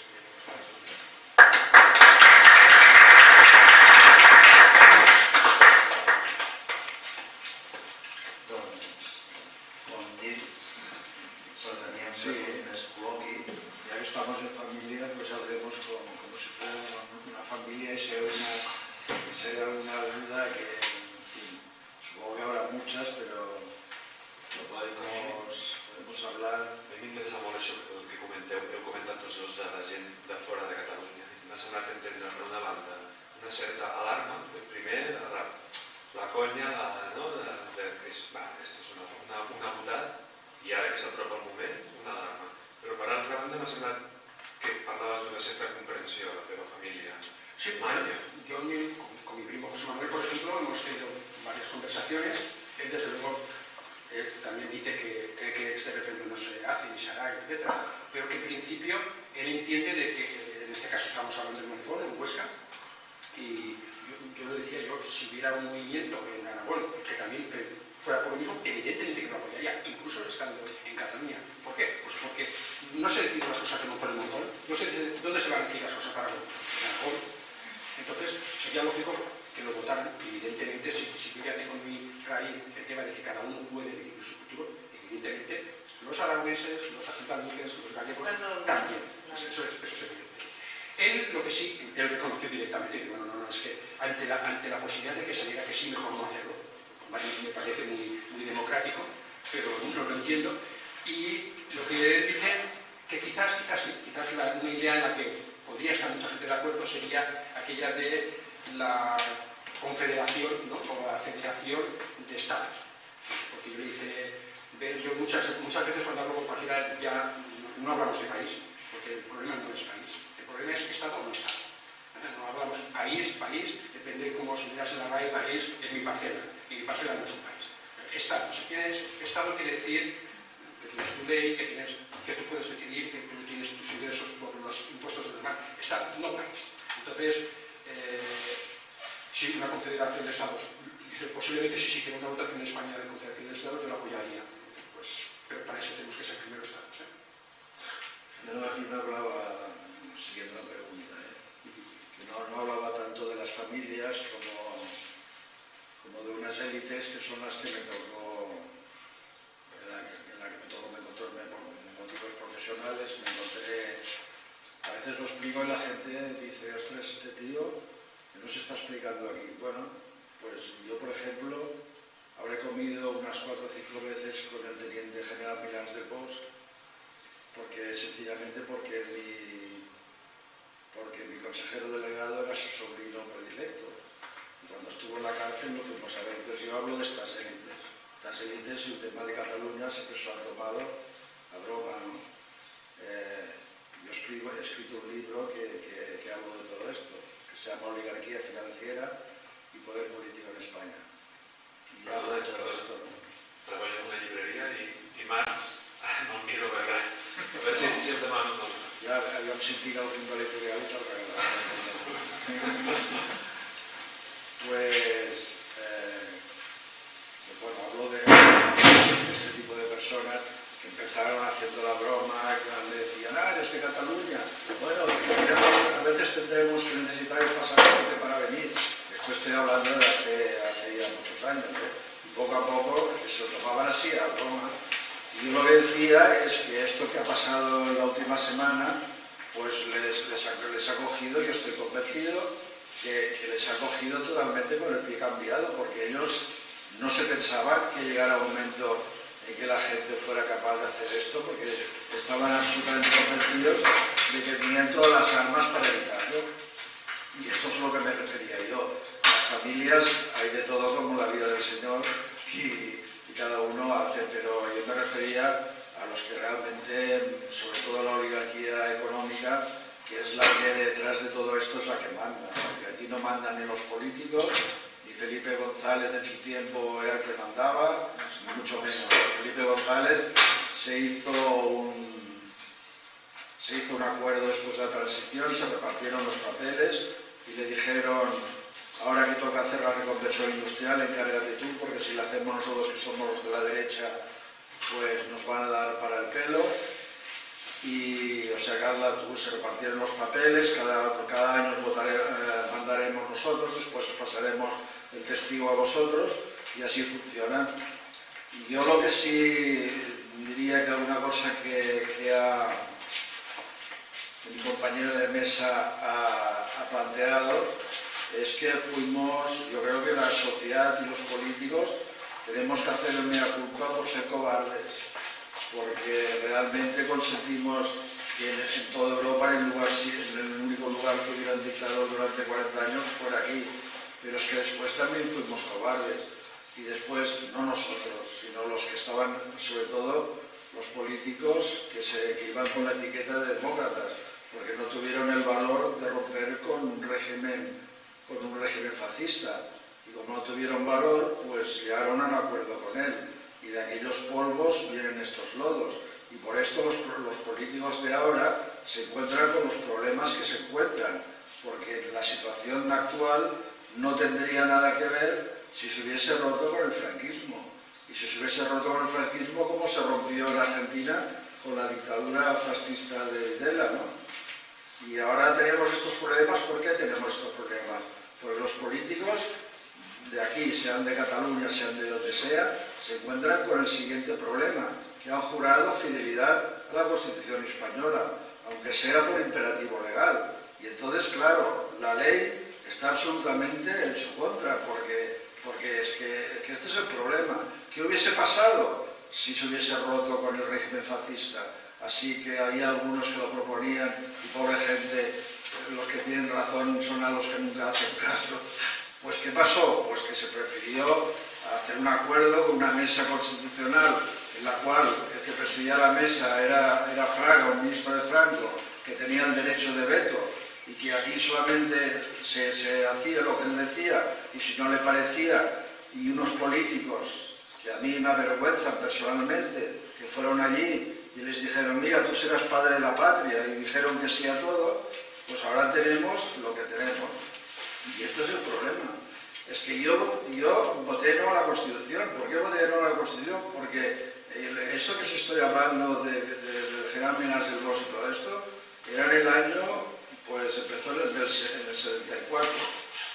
Ya que estamos en familia, pues hablemos como si fuera una familia y sea una duda que, en fin, supongo que habrá muchas, pero lo podemos hablar. A mi m'interessa molt això que comenteu. Heu comentat tots els de la gent de fora de Catalunya. M'ha semblat entendre, per una banda, una certa alarma. Primer, la conya, que esto és una votat, i ara que s'apropa el moment, una alarma. Però per altra banda m'ha semblat que parlaves d'una certa comprensió de la teva família. Sí, yo con mi primo José Manuel, por ejemplo, hemos tenido varias conversaciones. Él, desde luego, también dice que cree que este referéndum no se hace ni se hará, etc. Pero que en principio él entiende de que, en este caso estamos hablando de Monzón, en Huesca, y yo lo decía, si hubiera un movimiento en Aragón que también fuera por lo mismo, evidentemente que lo apoyaría, incluso estando en Cataluña. ¿Por qué? Pues porque no se deciden las cosas de Monzón en Monzón, no se decide dónde se van a decir las cosas de Aragón. En Aragón. Entonces, sería lógico que lo votaran, evidentemente, si yo ya tengo en mi raíz el tema de que cada uno puede decidir su futuro, evidentemente, los aragoneses, los andaluces, los gallegos, también. Eso es evidente. Él, lo que sí, él reconoció directamente, bueno, no, es que ante la posibilidad de que saliera que sí, mejor no hacerlo. Me parece muy democrático, pero no lo entiendo. Y lo que él dice, que quizás una idea en la que podría estar mucha gente de acuerdo sería aquella de la confederación, ¿no? O la federación de estados. Porque yo le hice ver, yo muchas veces cuando hablo con cualquiera ya no hablamos de país, porque el problema no es país, el problema es estado o no estado. No hablamos país, depende de cómo se miras en la RAE, país es mi parcela, y mi parcela no es un país. Estado, si tienes, estado quiere decir que tienes tu ley, que tú puedes decidir, que tú tienes tus ingresos por los impuestos del demás. Estado, no país. Entonces, familias como de unas élites que son las que me tocó, en la que me tocó por motivos profesionales. Me encontré, a veces lo explico y la gente dice, ostras, este tío que nos está explicando aquí. Bueno, pues yo, por ejemplo, habré comido unas 4 o 5 veces con el teniente general Milans de Pos, sencillamente porque mi consejero delegado era su sobrino predilecto. Y cuando estuvo en la cárcel lo fuimos a ver. Entonces yo hablo de estas élites. Estas élites y el tema de Cataluña siempre se lo han tomado a broma, ¿no? Yo he escrito un libro que hablo de todo esto, que se llama Oligarquía financiera y poder político en España. Y hablo de todo esto, ¿no? Treballo en una llibreria i dimarts no el miro perquè a veure si em demano un nom. Ja aviam si tinc algun de l'editorial i te'l regalaré. Pues bueno, hablo de este tipo de personas que empezaron haciendo la broma, que le decían, eres de Cataluña. Bueno, a veces tendremos que necesitar el pasaporte para venir. Esto estoy hablando de hace ya muchos años, Y poco a poco se lo tomaban así a broma. Y yo lo que decía es que esto que ha pasado en la última semana, pues les ha cogido, yo estoy convencido, que les ha cogido totalmente con el pie cambiado, porque ellos no se pensaban que llegara un momento en que la gente fuera capaz de hacer esto, porque estaban absolutamente convencidos de que tenían todas las armas para evitarlo. Y esto es a lo que me refería yo. Las familias hay de todo como la vida del Señor y cada uno hace, pero yo me refería a los que realmente, sobre todo la oligarquía económica, que es la que detrás de todo esto es la que manda, porque aquí no mandan ni los políticos, ni Felipe González en su tiempo era el que mandaba, ni mucho menos. Felipe González se hizo un acuerdo después de la transición, se repartieron los papeles y le dijeron, ahora que toca hacer la reconversión industrial, encárgate tú, porque si la hacemos nosotros que somos los de la derecha, pues nos van a dar para el pelo. Y, o sea, tú, se repartieron los papeles, cada año os mandaremos nosotros, después os pasaremos el testigo a vosotros, y así funcionan. Y yo lo que sí diría que alguna cosa que mi compañero de mesa ha planteado es que yo creo que la sociedad y los políticos tenemos que hacer una culpa por ser cobardes, porque realmente consentimos que en toda Europa, en el único lugar que hubiera un dictador durante 40 años fuera aquí, pero es que después también fuimos cobardes, y después no nosotros, sino los que estaban, sobre todo los políticos que iban con la etiqueta de demócratas, porque no tuvieron el valor de romper con un régimen fascista, y como no tuvieron valor, pues llegaron a un acuerdo con él, y de aquellos polvos vienen estos lodos, y por esto los políticos de ahora se encuentran con los problemas que se encuentran, porque la situación actual no tendría nada que ver si se hubiese roto con el franquismo, y si se hubiese roto con el franquismo, como se rompió en Argentina con la dictadura fascista de Videla, ¿no? Y ahora tenemos estos problemas. ¿Por qué tenemos estos problemas? Porque los políticos de aquí, sean de Cataluña, sean de donde sea, se encuentran con el siguiente problema, que han jurado fidelidad a la Constitución española, aunque sea por imperativo legal. Y entonces, claro, la ley está absolutamente en su contra, porque es que este es el problema. ¿Qué hubiese pasado si se hubiese roto con el régimen fascista? Así que había algunos que lo proponían y, pobre gente, los que tienen razón son a los que nunca hacen caso. Pues ¿qué pasó? Pues que se prefirió hacer un acuerdo con una mesa constitucional en la cual el que presidía la mesa era Fraga, un ministro de Franco, que tenía el derecho de veto, y que aquí solamente se hacía lo que él decía, y si no le parecía, y unos políticos que a mí me avergüenzan personalmente, que fueron allí y les dijeron, mira, tú serás padre de la patria, y dijeron que sí a todo, pues ahora tenemos lo que tenemos. Y esto es el problema. Es que yo voté no a la Constitución. ¿Por qué voté no a la Constitución? Porque eso que os estoy hablando del general Milans del Bosch y todo esto, era en el año, pues empezó en el 74.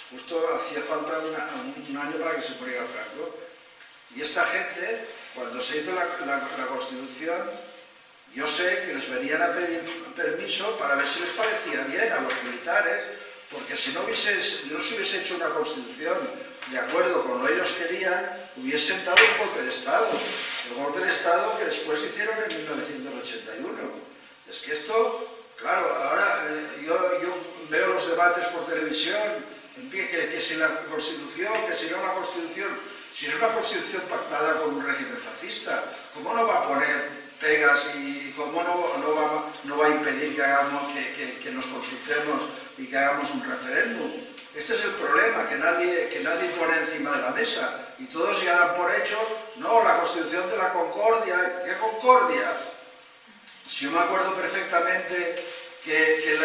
justo hacía falta un año para que se muriera Franco. Y esta gente, cuando se hizo la Constitución, yo sé que les venían a pedir permiso para ver si les parecía bien a los militares, porque si no se hubiese hecho una Constitución de acuerdo con lo que ellos querían, hubiesen dado un golpe de Estado. El golpe de Estado que después hicieron en 1981. Es que esto, claro, ahora yo veo los debates por televisión, que si la Constitución, que si no la Constitución. Si es una Constitución pactada con un régimen fascista, ¿cómo no va a poner pegas y cómo no va a impedir que nos consultemos y que hagamos un referéndum? Este es el problema, que nadie pone encima de la mesa y todos ya dan por hecho, no, la Constitución de la Concordia. ¿Qué Concordia? Si yo me acuerdo perfectamente que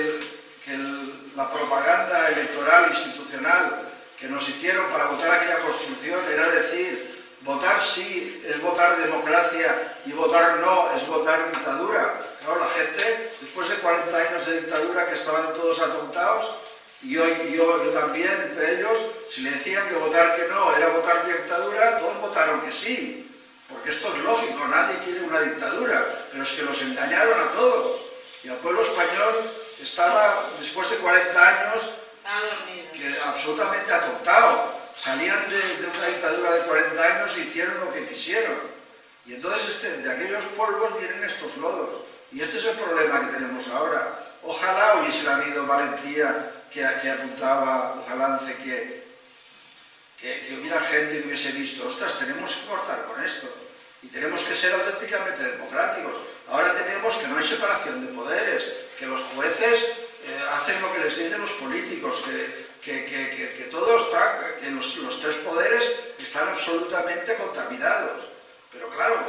la propaganda electoral institucional que nos hicieron para votar aquella Constitución era decir, votar sí es votar democracia y votar no es votar dictadura. Claro, la gente, después de 40 años de dictadura que estaban todos atontados, y yo también, entre ellos, si le decían que votar que no era votar dictadura, todos votaron que sí. Porque esto es lógico, nadie quiere una dictadura, pero es que los engañaron a todos. Y el pueblo español estaba, después de 40 años, absolutamente atontado. Salían de una dictadura de 40 años y hicieron lo que quisieron. Y entonces de aquellos polvos vienen estos lodos. Y este es el problema que tenemos ahora. Ojalá hubiese habido valentía que apuntaba Jalance, que hubiera gente que hubiese visto, ostras, tenemos que cortar con esto. Y tenemos que ser auténticamente democráticos. Ahora tenemos que no hay separación de poderes, que los jueces hacen lo que les dicen los políticos, que todo está, que los tres poderes están absolutamente contaminados. Pero claro,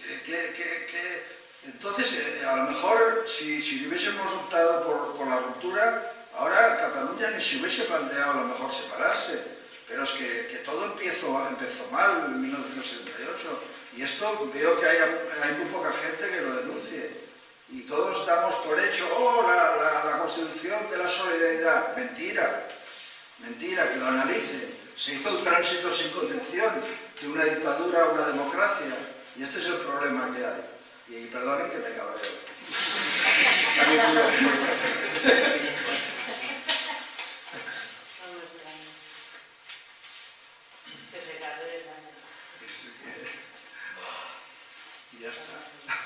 entonces a lo mejor si hubiésemos optado por la ruptura, ahora Cataluña ni se hubiese planteado a lo mejor separarse. Pero es que todo empezó mal en 1978 y esto veo que hay muy poca gente que lo denuncie. Y todos damos por hecho, la Constitución de la solidaridad. Mentira, mentira, que lo analicen. Se hizo el tránsito sin contención de una dictadura a una democracia. Y este es el problema que hay. Y perdonen que me cabreo. Y ya está.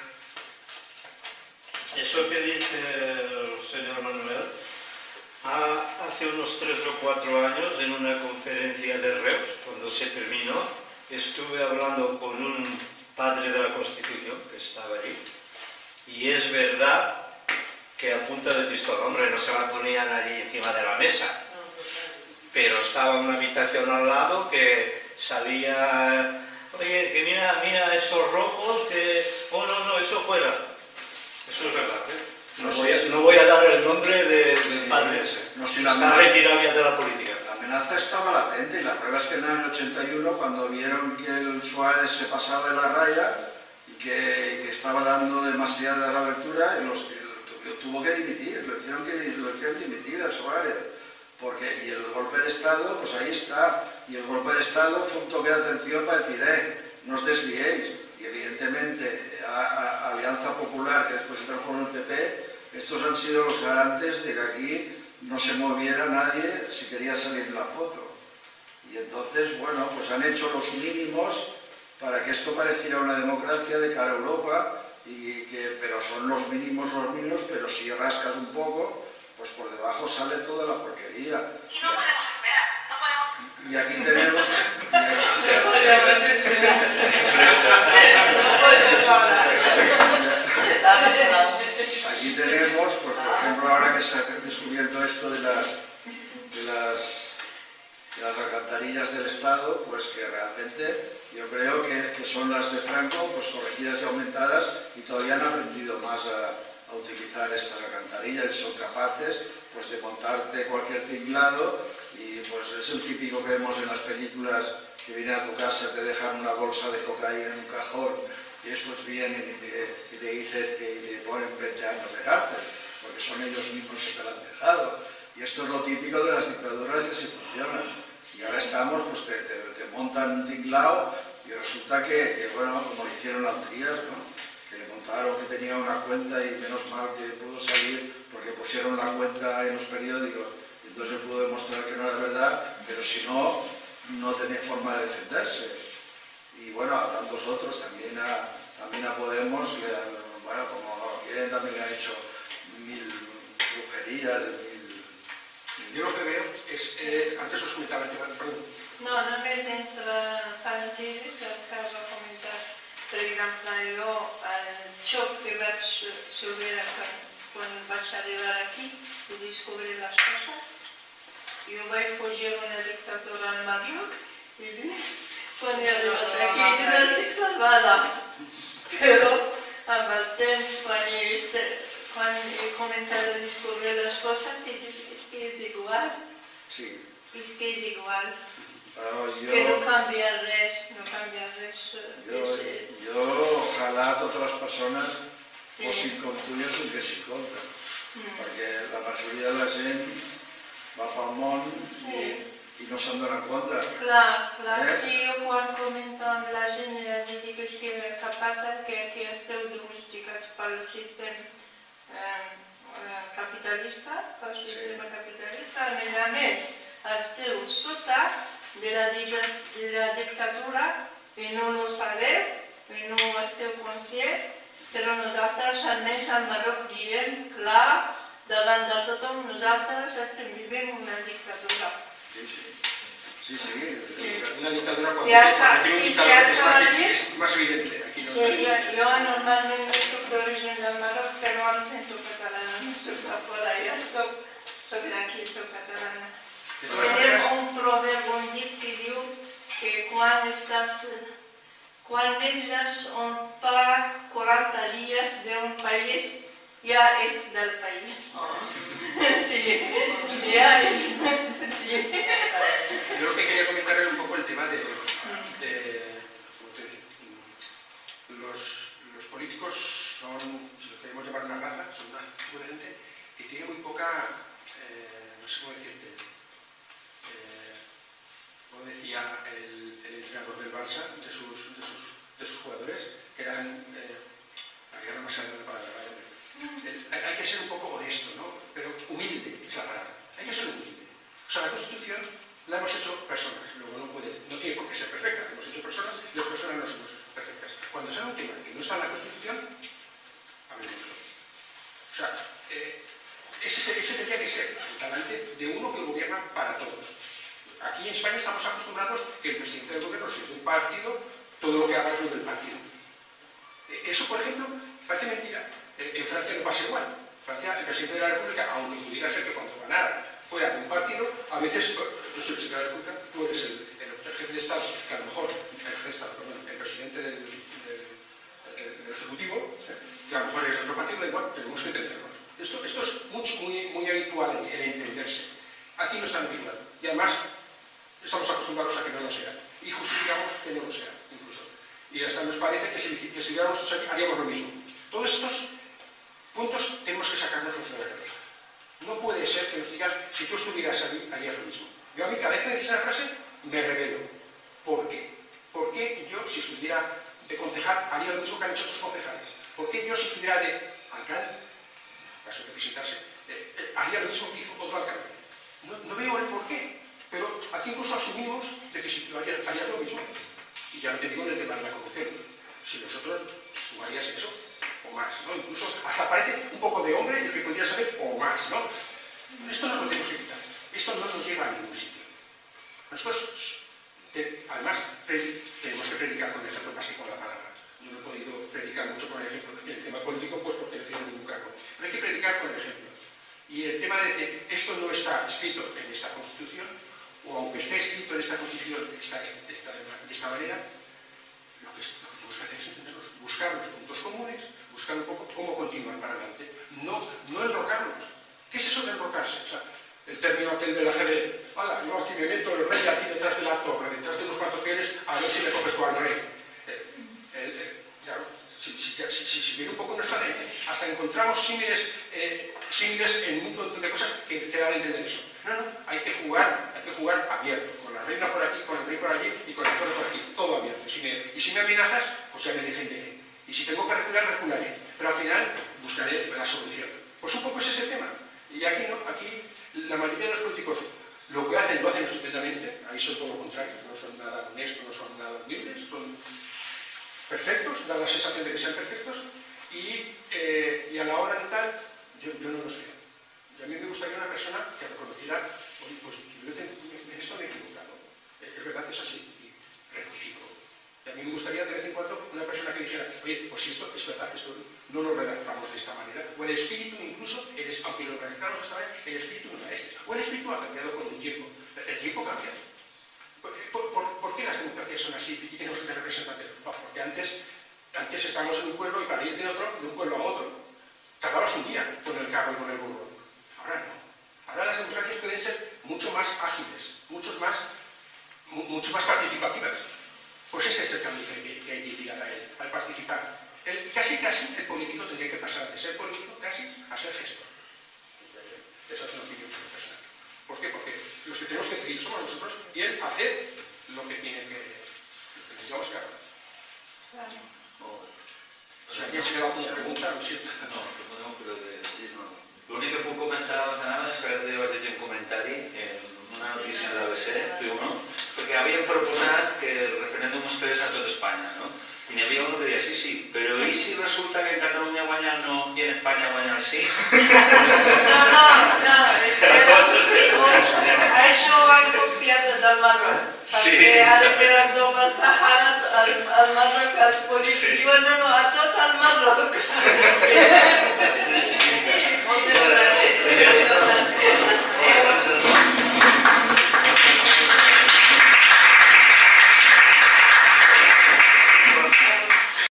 Eso que dice el señor Manuel, hace unos 3 o 4 años en una conferencia de Reus, cuando se terminó, estuve hablando con un padre de la Constitución que estaba allí, y es verdad que a punta de pistola, hombre, no se la ponían allí encima de la mesa, pero estaba en una habitación al lado que salía, oye, que mira esos rojos, que, oh no, eso fuera. Eso es verdad, ¿eh? No voy a dar el nombre del padre ese. No, si está retirado ya de la política. La amenaza estaba latente y la prueba es que en el año 81, cuando vieron que el Suárez se pasaba de la raya y que estaba dando demasiada abertura, tuvo que dimitir, lo hicieron dimitir a Suárez. Y el golpe de Estado, pues ahí está. Y el golpe de Estado fue un toque de atención para decir, no os desviéis. Y evidentemente, a Alianza Popular, que después se transformó en el PP, estos han sido los garantes de que aquí no se moviera nadie si quería salir en la foto. Y entonces, bueno, pues han hecho los mínimos para que esto pareciera una democracia de cara a Europa, pero son los mínimos, pero si rascas un poco, pues por debajo sale toda la porquería. Y no podemos esperar, no podemos... Y aquí tenemos... Aquí tenemos, pues, por ejemplo, ahora que se ha descubierto esto de las alcantarillas del Estado, pues que realmente yo creo que son las de Franco, pues corregidas y aumentadas, y todavía han aprendido más a utilizar estas alcantarillas y son capaces pues de montarte cualquier tinglado y pues es el típico que vemos en las películas que vienen a tu casa, te dejan una bolsa de cocaína en un cajón y después vienen y te dicen que te ponen 20 años de cárcel porque son ellos mismos que te la han dejado. Y esto es lo típico de las dictaduras que sí funcionan. Y ahora estamos, pues te montan un tinglao y resulta que, bueno, como le hicieron a Trías, ¿no? Que le montaron que tenía una cuenta y menos mal que pudo salir porque pusieron la cuenta en los periódicos y entonces él pudo demostrar que no era verdad, pero si no, no tenía forma de defenderse. Y bueno, a tantos otros, también a Podemos, bueno, como quieren, también le han hecho 1000 brujerías, Yo lo que veo es, antes os comentaba, perdón. No me entra parentesis, caso a comentar. Per exemple, jo el xoc que vaig saber quan vaig arribar aquí i descobrir les coses, jo vaig fugir una dictadura en Maríoc i quan he arribat aquí estic salvada. Però amb el temps, quan he començat a descobrir les coses, he dit, és que és igual. Sí. És que és igual. Yo, que no cambia res, no cambia res. Yo ojalá todas las personas sí. fossin com tu i són que s'hi compten, perquè la majoria de la gent va pel món sí. i no se'n donen compte. Clar, sí, jo quan comento amb la gent els dic que passa que aquí esteu domesticats pel sistema capitalista, a més, esteu sota de la dictadura i no ho sabeu, i no esteu conscients, però nosaltres almenys al Marroc diem clar, davant de tothom, nosaltres estem vivint una dictadura. Sí. Una dictadura cuando tiene un dictador es más evidente. Aquí no jo normalment no soc d'origen del Marroc, però em sento catalana, no soc de fora, ja soc d'aquí, soc catalana. Tenim un proverbi, un dit que diu que quan menges un pa 40 dies d'un país, ja ets del país. Sí, ja ets. Yo lo que quería comentar era un poco el tema de los políticos son, si los queremos llamar una raza, son una gente que tiene muy poca, no sé cómo decirte, como decía el entrenador del Barça, de sus jugadores, que eran, ahora no me sale la palabra, hay que ser un poco honesto, ¿no? Pero humilde es la palabra, hay que ser humilde. O sea, la Constitución la hemos hecho personas, luego no tiene por qué ser perfecta, la hemos hecho personas y las personas no somos perfectas. Cuando sale un tema que no está en la Constitución, hablemoslo. O sea, ese tendría que ser el talante de uno que gobierna para todos. Aquí en España estamos acostumbrados que el presidente del gobierno, si es de un partido, todo lo que haga es lo del partido. Eso, por ejemplo, parece mentira. En Francia no pasa igual. En Francia, el presidente de la República, aunque pudiera ser que cuando ganara fuera de un partido, a veces, yo soy el presidente de la República, tú eres el jefe de Estado, que a lo mejor, el presidente del Ejecutivo, que a lo mejor es otro partido, da igual, tenemos que entendernos. Esto es muy habitual en entenderse. Aquí no es tan habitual. Y además, estamos acostumbrados a que no lo sea. Y justificamos que no lo sea, incluso. Y hasta nos parece que si estuviéramos todos aquí, haríamos lo mismo. Todos estos puntos tenemos que sacárnoslos de la cabeza. No puede ser que nos digan, si tú estuvieras allí, harías lo mismo. Yo a mí, cada vez que me dice esa frase, me revelo. ¿Por qué? ¿Por qué yo, si estuviera de concejal, haría lo mismo que han hecho otros concejales? ¿Por qué yo, si estuviera de alcalde, en caso de presentarse, haría lo mismo que hizo otro alcalde? No veo el por qué. Pero aquí incluso asumimos de que si tú harías lo mismo. Y ya no te digo en el tema de la corrupción. Si nosotros, tú harías eso, o más, ¿no? Incluso hasta parece un poco de hombre el que podrías hacer o más, ¿no? Esto nos lo tenemos que quitar. Esto no nos lleva a ningún sitio. Nosotros, además, tenemos que predicar con el ejemplo más que con la palabra. Yo no he podido predicar mucho con el ejemplo en el tema político, pues porque no tengo ningún cargo. Pero hay que predicar con el ejemplo. Y el tema de decir, esto no está escrito en esta Constitución, o aunque esté escrito en esta Constitución de esta manera, lo que tenemos que hacer es entendernos, buscar los puntos comunes, buscar un poco cómo continuar para adelante, no enrocarnos. ¿Qué es eso de enrocarse? O sea, el término aquel del ajedrez, ¡hala! Yo aquí me meto el rey aquí detrás de la torre, detrás de unos cuantos pieles, a ver si me coges tú al rey. Si si viene un poco nuestra ley, hasta encontramos símiles en un montón de cosas que te dan a entender eso. No, hay que jugar abierto, con la reina por aquí, con el rey por allí y con el toro por aquí, todo abierto. Y si me amenazas, pues ya me defenderé. Y si tengo que recular, recularé. Pero al final buscaré la solución. Pues un poco es ese tema. Y aquí no, aquí la mayoría de los políticos lo que hacen, lo hacen estupendamente. Ahí son todo lo contrario, no son nada honestos, no son nada humildes, son perfectos, da la sensación de que sean perfectos. Y a la hora de tal, yo no los creo. Y a mí me gustaría una persona que reconociera, oye, pues en esto me he equivocado. Es verdad, es así, y rectifico. Y a mí me gustaría de vez en cuando una persona que dijera, oye, pues si esto es verdad, esto no lo redactamos de esta manera. O el espíritu incluso, aunque lo redactamos de esta manera, el espíritu no era este. O el espíritu ha cambiado con un tiempo. El tiempo cambia. ¿Por qué las democracias son así y tenemos que tener representantes? Porque antes estábamos en un pueblo y para ir de un pueblo a otro, tardabas un día con el carro y con el burro. Ahora no. Ahora las democracias pueden ser mucho más ágiles, mucho más participativas. Pues este es el cambio que hay que tirar a él, al participar. Casi el político tendría que pasar de ser político casi a ser gestor. Esa es una opinión personal. ¿Por qué? Porque los que tenemos que decidir somos nosotros y él hacer lo que tiene que digamos que haga. O sea, ¿quién se me va a preguntar? Lo siento. No, podem però de... L'únic que puc comentar abans d'anar és que ara te vas llegir un comentari en una notícia de l'ABC, tu, no? Perquè havien proposat que el referèndum es fes a tot Espanya, no? I n'hi havia un que deia, sí, però i si resulta que en Catalunya guanya el no i en Espanya guanya el sí? No, espera. Això ho han copiat del Marroc. Perquè al referèndum al Sahara, al Marroc, els polítics diuen no, a tot el Marroc.